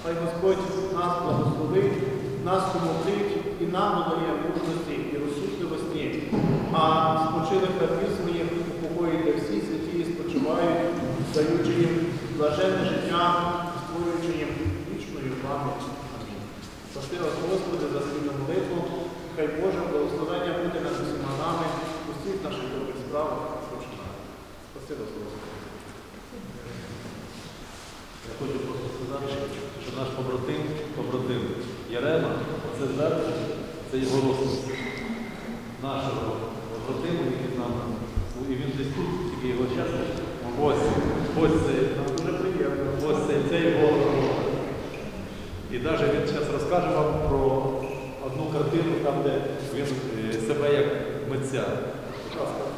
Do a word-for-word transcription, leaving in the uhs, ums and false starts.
Хай Господь нас благословить, нас помогтить і нам додає мужності і розсудливості, а спочилих рабів своїх упокоїть всі святі і спочивають, даючи їм блаженне життя, створюючи їм вічною пам'ять. Амінь. Прости вас, Господи, за спільну молитву, хай Боже благословення буде над усіма нами, у всіх наших добрих справах починає. Прости вас, Господи. Я хочу просто сказати, що наш побратим, побратим Ярема, це зверху, це його розпис нашого побратиму, який з нами, і він десь тут, тільки його час. Ось, ось це, нам дуже приємно, ось це, це його робота. І навіть він зараз розкаже вам про одну картину, там, де він себе як митця. Будь ласка.